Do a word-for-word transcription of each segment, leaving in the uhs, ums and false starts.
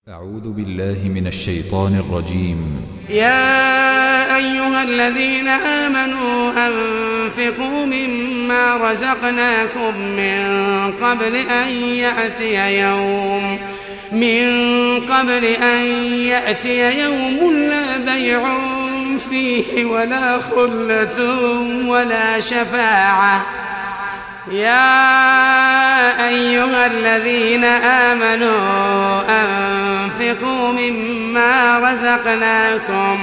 أعوذ بالله من الشيطان الرجيم. يا أيها الذين آمنوا أنفقوا مما رزقناكم من قبل أن يأتي يوم من قبل أن يأتي يوم لا بيع فيه ولا خلة ولا شفاعة. يا أيها الذين آمنوا أنفقوا مما رزقناكم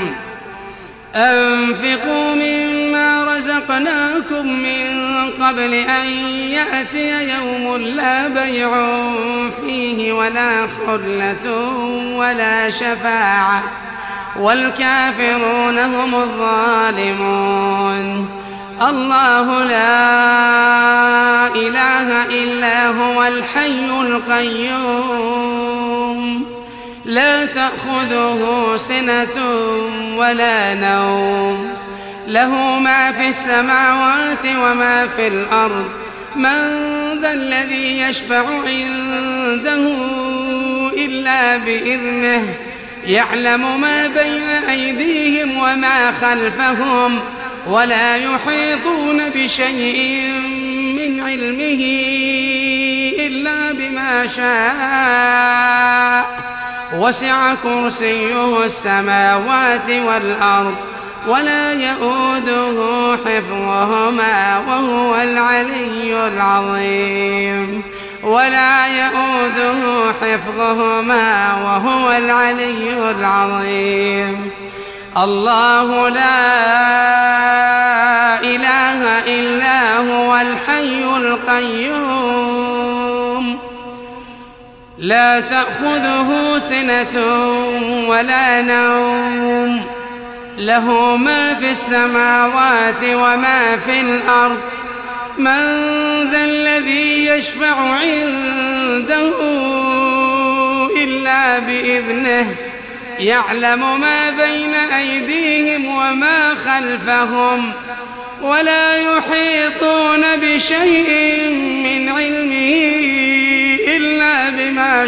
أنفقوا مما رزقناكم من قبل أن يأتي يوم لا بيع فيه ولا خلة ولا شفاعة والكافرون هم الظالمون. الله لا إله إلا هو الحي القيوم لا تأخذه سنة ولا نوم له ما في السماوات وما في الأرض. من ذا الذي يشفع عنده إلا بإذنه يعلم ما بين أيديهم وما خلفهم ولا يحيطون بشيء من علمه إلا بما شاء وسع كرسيه السماوات والأرض ولا يؤوده حفظهما وهو العلي العظيم ولا يؤوده حفظهما وهو العلي العظيم. الله لا إله إلا هو الحي القيوم لا تأخذه سنة ولا نوم له ما في السماوات وما في الأرض. من ذا الذي يشفع عنده إلا بإذنه يعلم ما بين أيديهم وما خلفهم ولا يحيطون بشيء من علمه إلا بما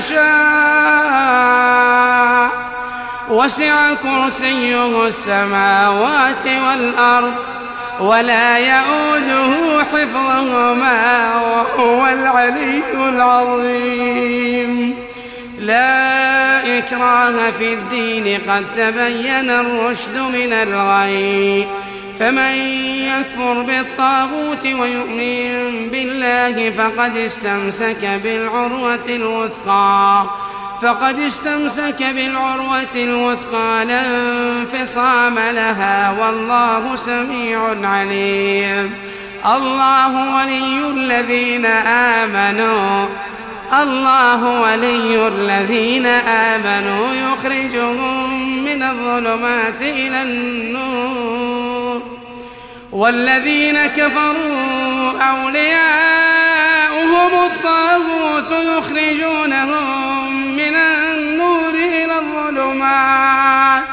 شاء وسع كرسيه السماوات والأرض ولا يؤوده حفظهما وهو العلي العظيم. لا إكراه في الدين قد تبين الرشد من الغي فمن يكفر بالطاغوت ويؤمن بالله فقد استمسك بالعروة الوثقى فقد استمسك بالعروة الوثقى لا انفصام لها والله سميع عليم. الله ولي الذين آمنوا الله ولي الذين آمنوا يخرجهم من الظلمات إلى النور والذين كفروا أولياؤهم الطاغوت يخرجونهم من النور إلى الظلمات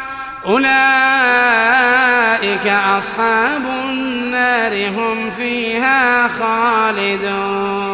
أولئك أصحاب النار هم فيها خالدون.